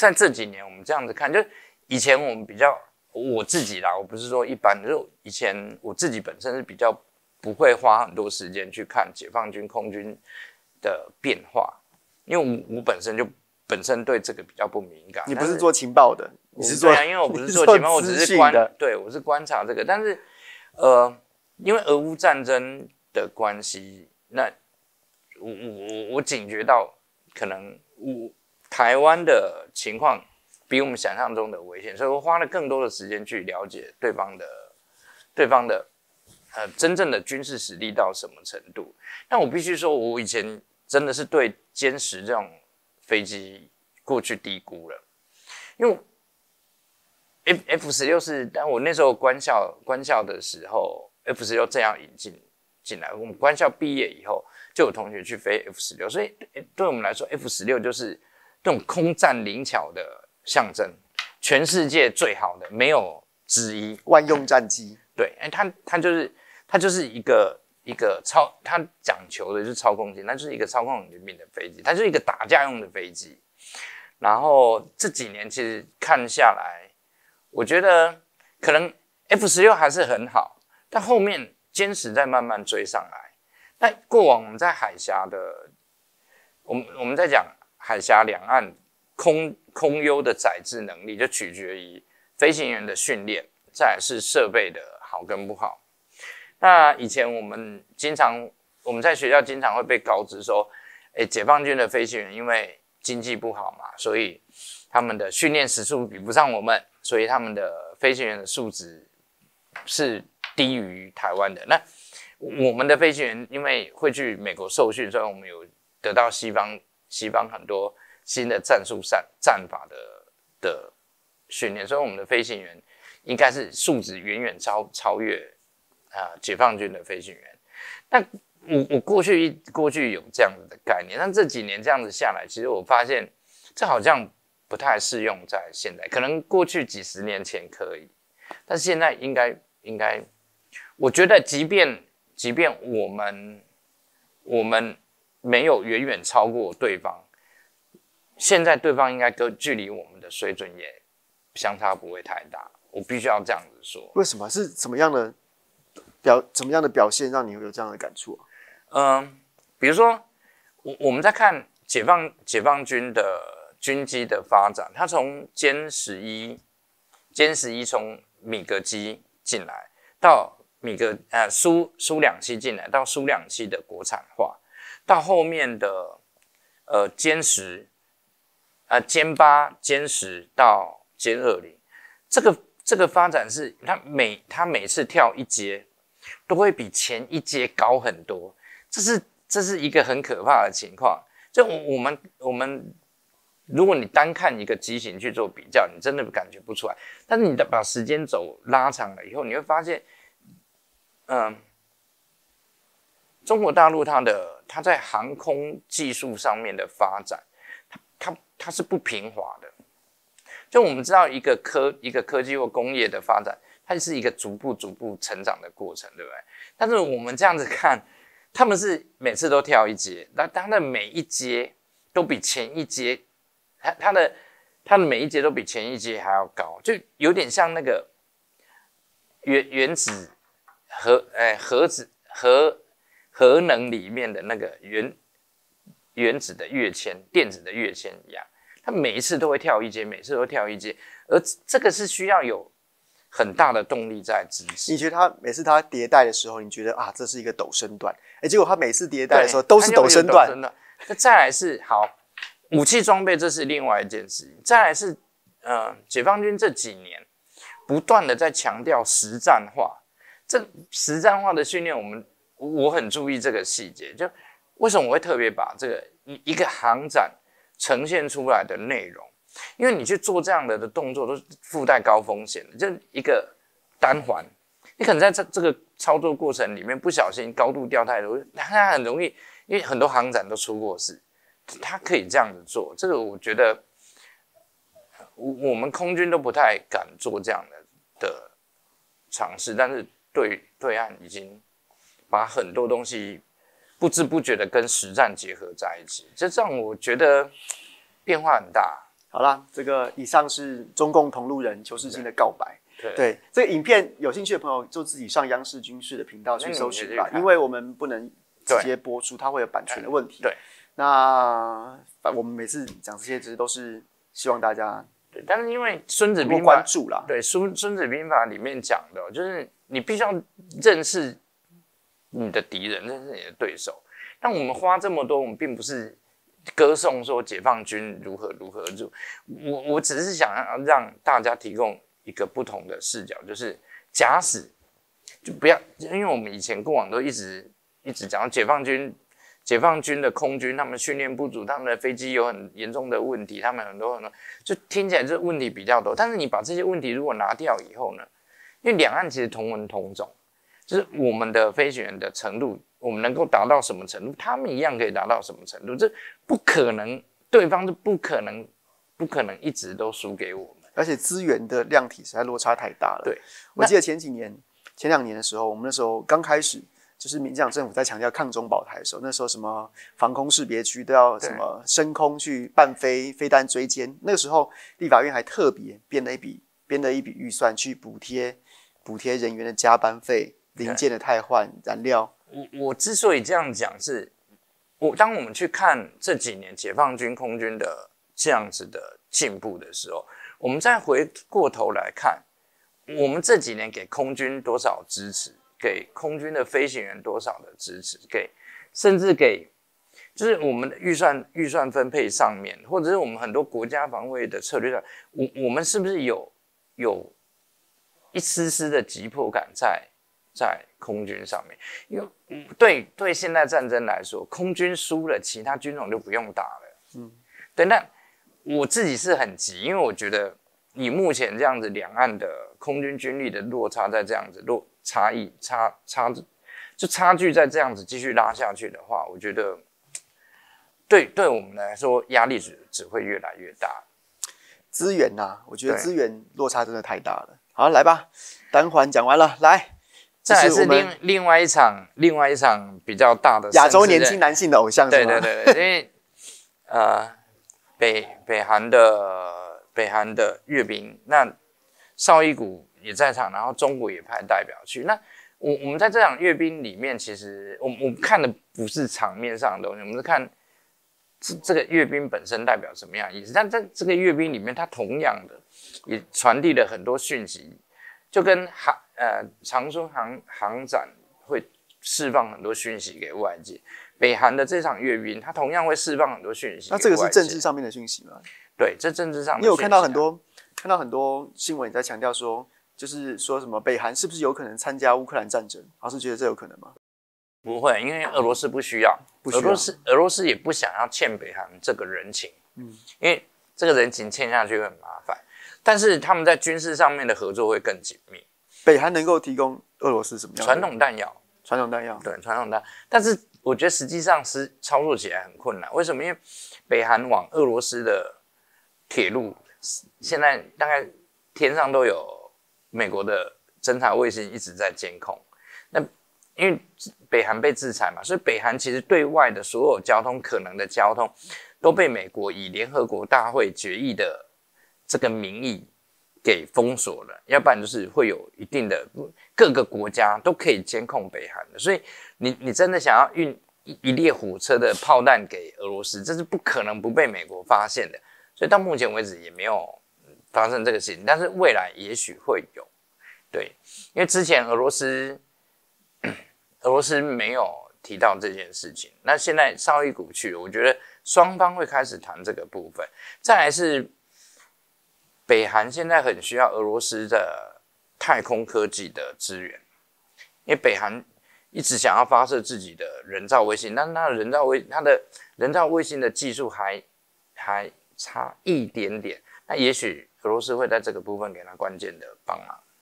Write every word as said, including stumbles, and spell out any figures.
在这几年我们这样子看，就以前我们比较我自己啦，我不是说一般，就以前我自己本身是比较不会花很多时间去看解放军空军的变化，因为我我本身就本身对这个比较不敏感。 你不是做情报的，你是做对啊，因为我不是做情报，我只是观对我是观察这个，但是呃，因为俄乌战争的关系，那我我我警觉到可能我台湾的情况比我们想象中的危险，所以我花了更多的时间去了解对方的对方的呃真正的军事实力到什么程度。但我必须说，我以前真的是对歼十这种飞机过去低估了，因为 F F 十六是，但我那时候官校官校的时候 ，F 十六这样引进进来，我们官校毕业以后就有同学去飞 F 十六，所以对我们来说 ，F 十六就是这种空战灵巧的象征，全世界最好的没有之一， 万用战机。 对，哎，它它就是它就是一个一个操，它讲求的就是操控性，它就是一个操控很灵敏的飞机，它就是一个打架用的飞机。然后这几年其实看下来，我觉得可能 F 十六还是很好，但后面歼十在慢慢追上来。但过往我们在海峡的，我们我们在讲海峡两岸空空优的载制能力，就取决于飞行员的训练，再来是设备的好跟不好。那以前我们经常我们在学校经常会被告知说，哎，解放军的飞行员因为经济不好嘛，所以他们的训练时数比不上我们，所以他们的飞行员的素质是低于台湾的。那我们的飞行员因为会去美国受训，所以我们有得到西方西方很多新的战术战战法的的训练，所以我们的飞行员应该是素质远远超超越啊、呃、解放军的飞行员。但我我过去过去有这样子的概念，但这几年这样子下来，其实我发现这好像不太适用在现在，可能过去几十年前可以，但是现在应该应该，我觉得即便即便我们我们没有远远超过对方，现在对方应该跟距离我们的水准也相差不会太大，我必须要这样子说。 为什么？是什么样的表怎么样的表现让你有这样的感触啊？ 嗯，比如说我我们在看解放解放军的军机的发展，它从歼十一歼十一从米格机进来，到米格呃苏苏两七进来，到苏两七的国产化，到后面的呃歼十呃歼八歼十到歼二零，这个这个发展是它每它每次跳一阶都会比前一阶高很多。这是这是一个很可怕的情况，就我们我们，如果你单看一个机型去做比较，你真的感觉不出来。但是你把时间轴拉长了以后，你会发现，嗯，中国大陆它的它在航空技术上面的发展，它它它是不平滑的。就我们知道一个科一个科技或工业的发展，它是一个逐步逐步成长的过程，对不对？但是我们这样子看。他们是每次都跳一阶，那他的每一阶都比前一阶，他他的他的每一阶都比前一阶还要高，就有点像那个原原子核哎核子核核能里面的那个原原子的跃迁、电子的跃迁一样，它每一次都会跳一阶，每次都跳一阶，而这个是需要有很大的动力在支持。 你觉得它每次它迭代的时候，你觉得啊，这是一个陡升段，哎，结果它每次迭代的时候都是陡升段。 那再来是好武器装备，这是另外一件事情。再来是呃，解放军这几年不断的在强调实战化，这实战化的训练，我们我很注意这个细节。就为什么我会特别把这个一个航展呈现出来的内容？因为你去做这样的的动作都是附带高风险的，就一个单环，你可能在这这个操作过程里面不小心高度掉太多，它很容易，因为很多航展都出过事，它可以这样子做，这个我觉得我们空军都不太敢做这样的的尝试，但是对对岸已经把很多东西不知不觉的跟实战结合在一起，这让我觉得变化很大。 好啦，这个以上是中共同路人邱世金的告白。 对， 对这个影片有兴趣的朋友，就自己上央视军事的频道去搜寻吧，因为我们不能直接播出，它会有版权的问题。 对， 那我们每次讲这些，其实都是希望大家对，但是因为《孙子兵法》 关注啦， 对《孙孙子兵法》里面讲的，就是你必须要认识你的敌人，认识你的对手。但我们花这么多，我们并不是歌颂说解放军如何如何做，我我只是想要让大家提供一个不同的视角，就是假使就不要，因为我们以前过往都一直一直讲解放军，解放军的空军他们训练不足，他们的飞机有很严重的问题，他们很多很多，就听起来这问题比较多。但是你把这些问题如果拿掉以后呢，因为两岸其实同文同种，就是我们的飞行员的程度，我们能够达到什么程度，他们一样可以达到什么程度，这不可能，对方就不可能不可能一直都输给我们。 而且资源的量体实在落差太大了。 对， 我记得前几年、前两年的时候，我们那时候刚开始，就是民进党政府在强调抗中保台的时候，那时候什么防空识别区都要什么升空去伴飞飞弹追歼，那个时候立法院还特别编了一笔编了一笔预算去补贴补贴人员的加班费、零件的汰换、燃料。 我我之所以这样讲是，我当我们去看这几年解放军空军的这样子的进步的时候，我们再回过头来看，我们这几年给空军多少支持，给空军的飞行员多少的支持，给甚至给就是我们的预算预算分配上面，或者是我们很多国家防卫的策略上，我我们是不是有有一丝丝的急迫感在在空军上面？因为对对现代战争来说，空军输了，其他军种就不用打了。嗯，对，那我自己是很急，因为我觉得以目前这样子两岸的空军军力的落差，在这样子落差异差差就差距在这样子继续拉下去的话，我觉得对对我们来说压力只只会越来越大。 资源呐、啊，我觉得资源落差真的太大了。好，来吧，单环讲完了，来。 再来是另另外一场另外一场比较大的亚洲年轻男性的偶像， 对对对对，因为呃北北韩的北韩的阅兵，那绍伊古也在场，然后中国也派代表去。那我我们在这场阅兵里面，其实我们我们看的不是场面上的东西，我们是看这这个阅兵本身代表什么样的意思。但在这个阅兵里面，它同样的也传递了很多讯息，就跟航呃长春航航展会释放很多讯息给外界，北韩的这场阅兵，它同样会释放很多讯息。 那这个是政治上面的讯息吗？ 对，这政治上的讯息、啊。 你有看到很多看到很多新闻在强调说，就是说什么北韩是不是有可能参加乌克兰战争？老师觉得这有可能吗？ 不会，因为俄罗斯不需要， 不需要俄罗斯俄罗斯也不想要欠北韩这个人情，嗯，因为这个人情欠下去会很麻烦。但是他们在军事上面的合作会更紧密。 北韩能够提供俄罗斯什么样的传统弹药？ 传统弹药， 对，传统弹药。但是我觉得实际上是操作起来很困难。为什么？因为北韩往俄罗斯的铁路，现在大概天上都有美国的侦察卫星一直在监控。那因为北韩被制裁嘛，所以北韩其实对外的所有交通可能的交通都被美国以联合国大会决议的这个名义给封锁了，要不然就是会有一定的各个国家都可以监控北韩的，所以你你真的想要运一一列火车的炮弹给俄罗斯，这是不可能不被美国发现的，所以到目前为止也没有发生这个事情，但是未来也许会有，对，因为之前俄罗斯俄罗斯没有提到这件事情，那现在绍伊古去，我觉得双方会开始谈这个部分，再来是。北韩现在很需要俄罗斯的太空科技的资源，因为北韩一直想要发射自己的人造卫星，但是它的人造卫它的人造卫星的技术还还差一点点，那也许俄罗斯会在这个部分给它关键的帮忙。